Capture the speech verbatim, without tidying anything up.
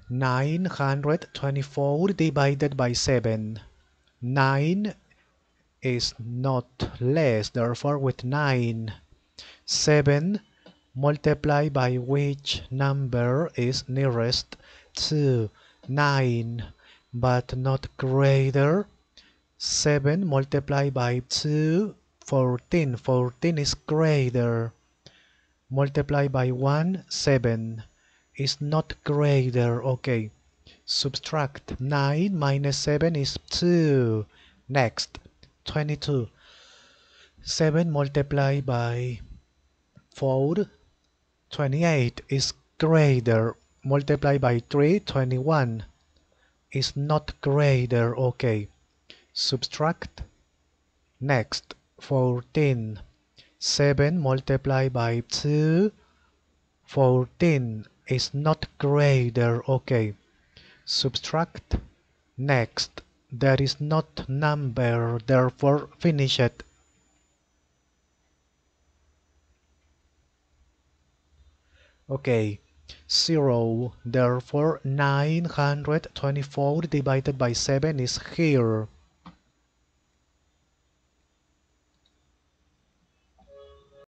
nine hundred twenty-four divided by seven. nine is not less, therefore with nine. seven multiplied by which number is nearest to nine, but not greater. seven multiplied by two, fourteen. fourteen is greater. Multiply by one, seven is not greater. Okay, subtract. nine minus seven is two. Next, twenty-two. seven multiplied by four, twenty-eight is greater. Multiply by three, twenty-one is not greater. Okay, subtract. Next, fourteen. seven multiplied by two, fourteen is not greater. Okay, subtract. Next, there is not number, therefore finish it. Okay, zero, therefore nine hundred twenty-four divided by seven is here.